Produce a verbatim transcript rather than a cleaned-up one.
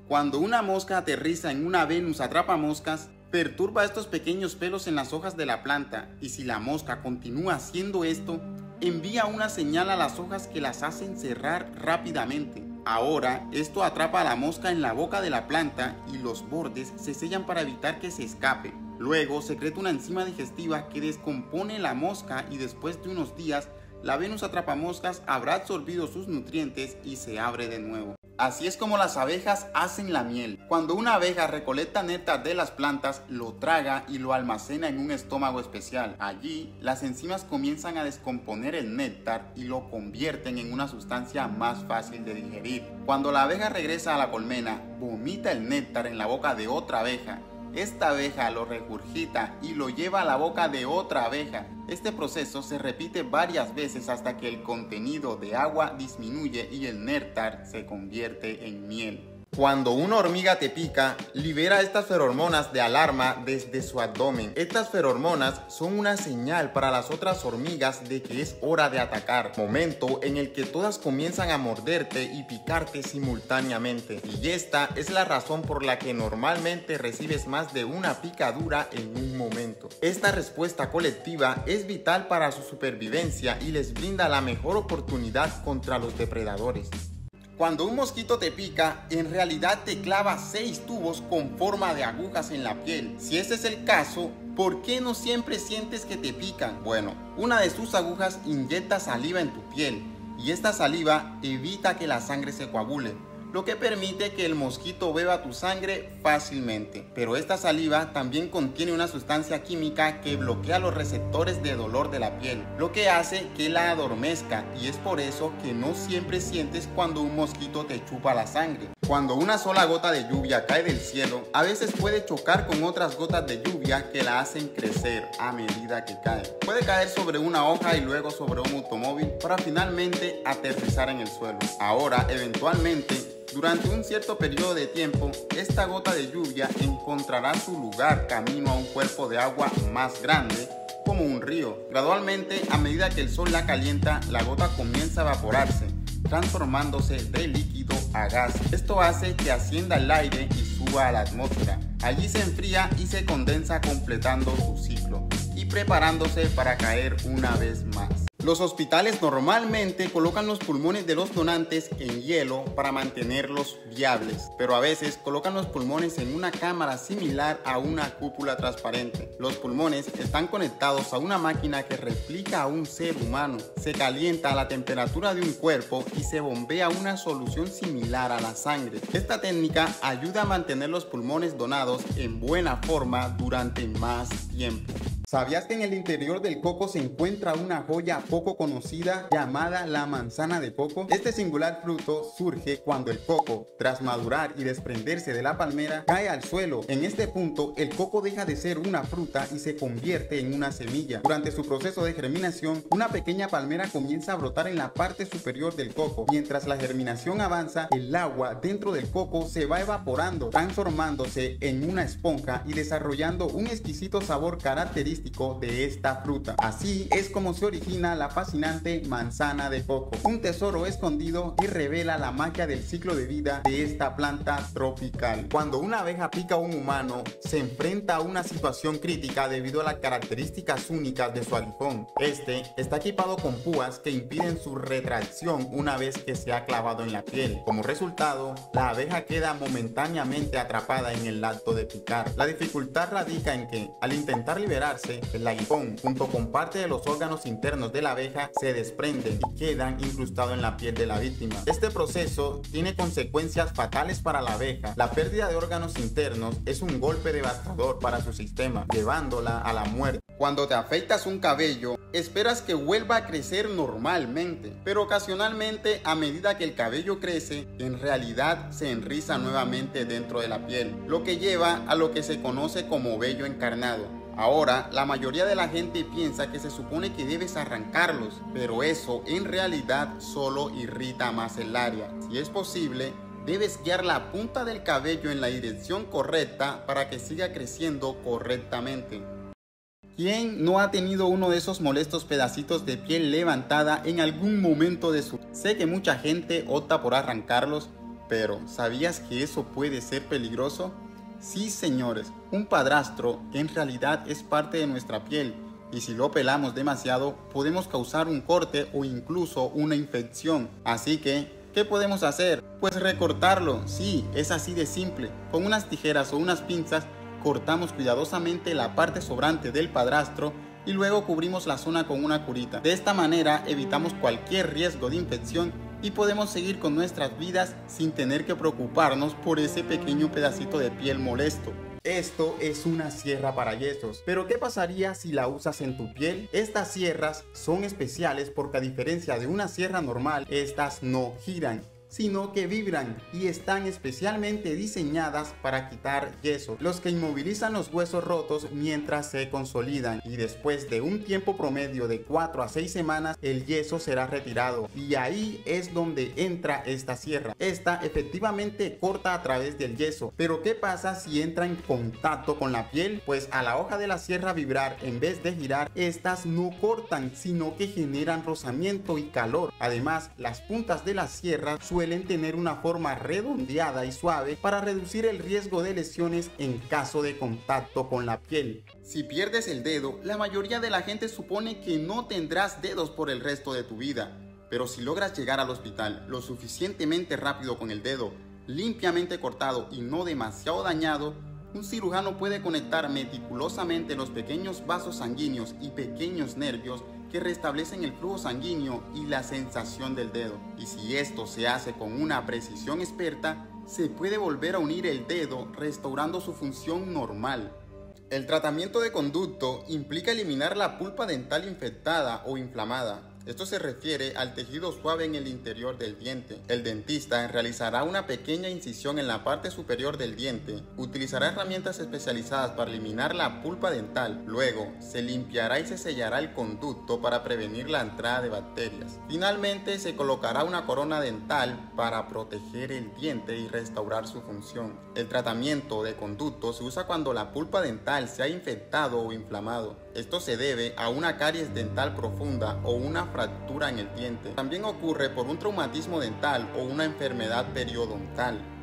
Cuando una mosca aterriza en una Venus atrapamoscas, perturba estos pequeños pelos en las hojas de la planta, y si la mosca continúa haciendo esto, envía una señal a las hojas que las hacen cerrar rápidamente. Ahora, esto atrapa a la mosca en la boca de la planta y los bordes se sellan para evitar que se escape. Luego secreta una enzima digestiva que descompone la mosca y después de unos días, la Venus atrapamoscas habrá absorbido sus nutrientes y se abre de nuevo. Así es como las abejas hacen la miel. Cuando una abeja recolecta néctar de las plantas, lo traga y lo almacena en un estómago especial. Allí, las enzimas comienzan a descomponer el néctar y lo convierten en una sustancia más fácil de digerir. Cuando la abeja regresa a la colmena, vomita el néctar en la boca de otra abeja. Esta abeja lo regurgita y lo lleva a la boca de otra abeja. Este proceso se repite varias veces hasta que el contenido de agua disminuye y el néctar se convierte en miel. Cuando una hormiga te pica, libera estas feromonas de alarma desde su abdomen. Estas feromonas son una señal para las otras hormigas de que es hora de atacar, momento en el que todas comienzan a morderte y picarte simultáneamente. Y esta es la razón por la que normalmente recibes más de una picadura en un momento. Esta respuesta colectiva es vital para su supervivencia y les brinda la mejor oportunidad contra los depredadores. Cuando un mosquito te pica, en realidad te clava seis tubos con forma de agujas en la piel. Si ese es el caso, ¿por qué no siempre sientes que te pican? Bueno, una de sus agujas inyecta saliva en tu piel y esta saliva evita que la sangre se coagule, lo que permite que el mosquito beba tu sangre fácilmente. Pero esta saliva también contiene una sustancia química que bloquea los receptores de dolor de la piel, lo que hace que la adormezca, y es por eso que no siempre sientes cuando un mosquito te chupa la sangre. Cuando una sola gota de lluvia cae del cielo, a veces puede chocar con otras gotas de lluvia que la hacen crecer a medida que cae. Puede caer sobre una hoja y luego sobre un automóvil para finalmente aterrizar en el suelo. Ahora, eventualmente, durante un cierto periodo de tiempo, esta gota de lluvia encontrará su lugar camino a un cuerpo de agua más grande, como un río. Gradualmente, a medida que el sol la calienta, la gota comienza a evaporarse, transformándose de líquido a gas. Esto hace que ascienda al aire y suba a la atmósfera. Allí se enfría y se condensa, completando su ciclo y preparándose para caer una vez más. Los hospitales normalmente colocan los pulmones de los donantes en hielo para mantenerlos viables, pero a veces colocan los pulmones en una cámara similar a una cúpula transparente. Los pulmones están conectados a una máquina que replica a un ser humano. Se calienta a la temperatura de un cuerpo y se bombea una solución similar a la sangre. Esta técnica ayuda a mantener los pulmones donados en buena forma durante más tiempo. ¿Sabías que en el interior del coco se encuentra una joya poco conocida llamada la manzana de coco? Este singular fruto surge cuando el coco, tras madurar y desprenderse de la palmera, cae al suelo. En este punto, el coco deja de ser una fruta y se convierte en una semilla. Durante su proceso de germinación, una pequeña palmera comienza a brotar en la parte superior del coco. Mientras la germinación avanza, el agua dentro del coco se va evaporando, transformándose en una esponja y desarrollando un exquisito sabor característico de esta fruta. Así es como se origina la fascinante manzana de coco, un tesoro escondido que revela la magia del ciclo de vida de esta planta tropical. Cuando una abeja pica a un humano, se enfrenta a una situación crítica debido a las características únicas de su aguijón. Este está equipado con púas que impiden su retracción una vez que se ha clavado en la piel. Como resultado, la abeja queda momentáneamente atrapada en el acto de picar. La dificultad radica en que, al intentar liberarse, el aguijón, junto con parte de los órganos internos de la abeja, se desprenden y quedan incrustados en la piel de la víctima. Este proceso tiene consecuencias fatales para la abeja. La pérdida de órganos internos es un golpe devastador para su sistema, llevándola a la muerte. Cuando te afeitas un cabello, esperas que vuelva a crecer normalmente, pero ocasionalmente, a medida que el cabello crece, en realidad se enriza nuevamente dentro de la piel, lo que lleva a lo que se conoce como vello encarnado. Ahora, la mayoría de la gente piensa que se supone que debes arrancarlos, pero eso en realidad solo irrita más el área. Si es posible, debes guiar la punta del cabello en la dirección correcta para que siga creciendo correctamente. ¿Quién no ha tenido uno de esos molestos pedacitos de piel levantada en algún momento de su vida? Sé que mucha gente opta por arrancarlos, Pero, ¿sabías que eso puede ser peligroso? Sí, señores, un padrastro en realidad es parte de nuestra piel y si lo pelamos demasiado podemos causar un corte o incluso una infección. Así que, ¿qué podemos hacer? Pues recortarlo, sí, es así de simple. Con unas tijeras o unas pinzas cortamos cuidadosamente la parte sobrante del padrastro y luego cubrimos la zona con una curita. De esta manera evitamos cualquier riesgo de infección y podemos seguir con nuestras vidas sin tener que preocuparnos por ese pequeño pedacito de piel molesto. Esto es una sierra para yesos, pero ¿qué pasaría si la usas en tu piel? Estas sierras son especiales porque a diferencia de una sierra normal, estas no giran, sino que vibran y están especialmente diseñadas para quitar yeso, los que inmovilizan los huesos rotos mientras se consolidan, y después de un tiempo promedio de cuatro a seis semanas el yeso será retirado y ahí es donde entra esta sierra. Esta efectivamente corta a través del yeso, pero ¿qué pasa si entra en contacto con la piel? Pues a la hoja de la sierra vibrar en vez de girar, estas no cortan sino que generan rozamiento y calor. Además, las puntas de la sierra suelen suelen tener una forma redondeada y suave para reducir el riesgo de lesiones en caso de contacto con la piel. Si pierdes el dedo, la mayoría de la gente supone que no tendrás dedos por el resto de tu vida, pero si logras llegar al hospital lo suficientemente rápido con el dedo limpiamente cortado y no demasiado dañado, un cirujano puede conectar meticulosamente los pequeños vasos sanguíneos y pequeños nervios que restablecen el flujo sanguíneo y la sensación del dedo. Y si esto se hace con una precisión experta, se puede volver a unir el dedo restaurando su función normal. El tratamiento de conducto implica eliminar la pulpa dental infectada o inflamada. Esto se refiere al tejido suave en el interior del diente. El dentista realizará una pequeña incisión en la parte superior del diente. Utilizará herramientas especializadas para eliminar la pulpa dental. Luego, se limpiará y se sellará el conducto para prevenir la entrada de bacterias. Finalmente, se colocará una corona dental para proteger el diente y restaurar su función. El tratamiento de conducto se usa cuando la pulpa dental se ha infectado o inflamado. Esto se debe a una caries dental profunda o una fractura en el diente. También ocurre por un traumatismo dental o una enfermedad periodontal.